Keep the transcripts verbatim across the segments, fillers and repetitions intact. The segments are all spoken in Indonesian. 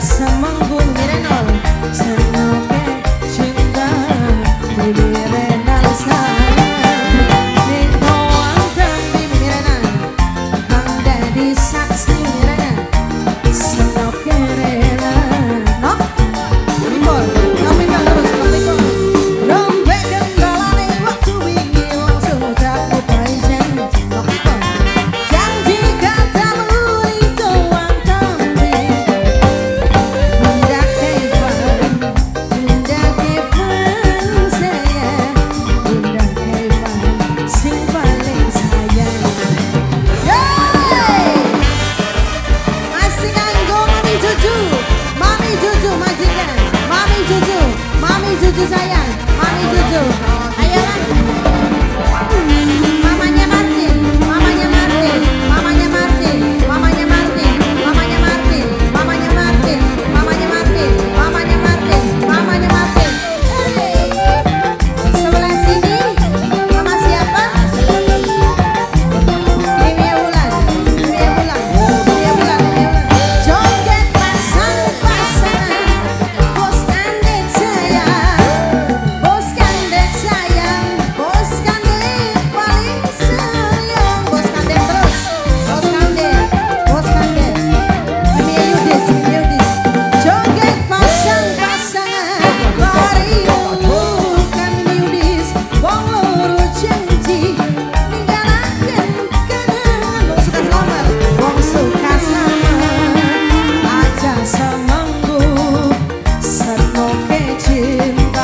Juju sayang, Mami Juju. Ayo kan. Mamanya Martin, mamanya Martin, mamanya Martin, mamanya Martin, mamanya Martin, mamanya Martin, mamanya Martin, mamanya Martin, mamanya Martin. Hey. Sebelah sini, mama siapa? Mimia Wulan, Mimia Wulan, Mimia Wulan, joget pasang-pasangan, bos kandek sayang. Bos kandek sayang, bos kandek paling sayang. Bos kandek terus, bos kandek, bos kandek. Mimi Yudis, Mimi Yudis. Joget pasang-pasangan, lari bukan Yudis. Wong loro janji, ninggalaken kenangan. Wong suka selamat, wong suka selamat. Aja semenggu, senoke cinta.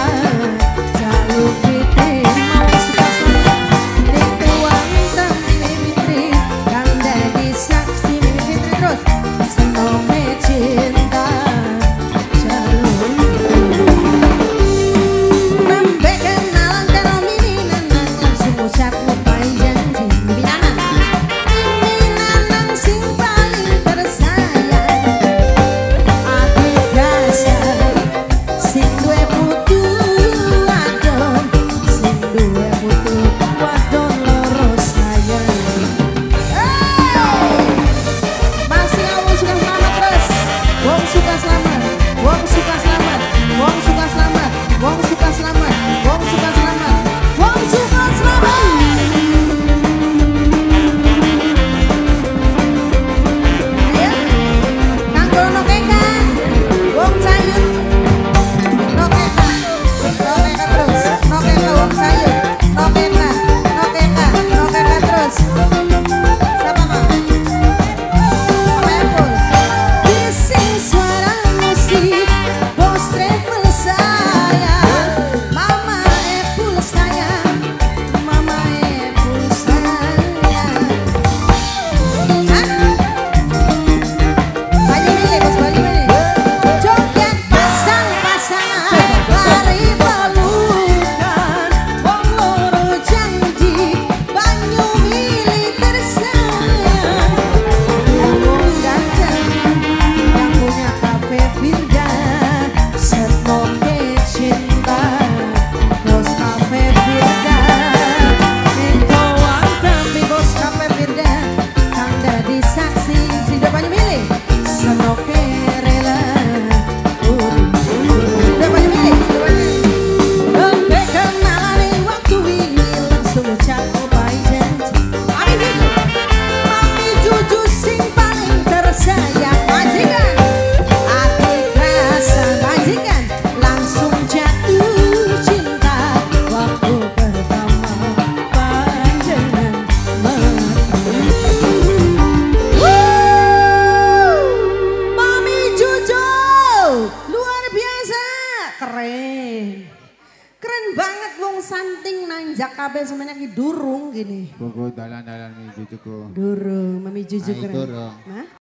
Keren, keren banget wong santing nanjak kabeh semuanya ki durung gini. Pokok dalan-dalan mi jujuku. Durung, mami juju keren. Durung. Nah.